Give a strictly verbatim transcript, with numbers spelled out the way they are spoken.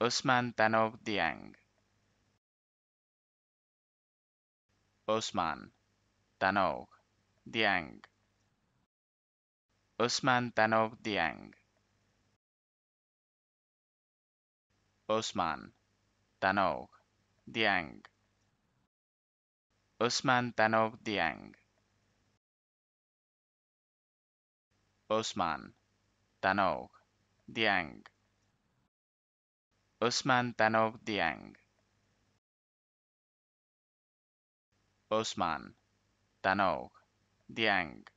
Ousmane Tanor Dieng. Ousmane Tanor Dieng. Ousmane Tanor Dieng. Ousmane Tanor Dieng. Ousmane Tanor Dieng. Ousmane Tanor Dieng. Ousmane Tanor Dieng. Ousmane Tanor Dieng.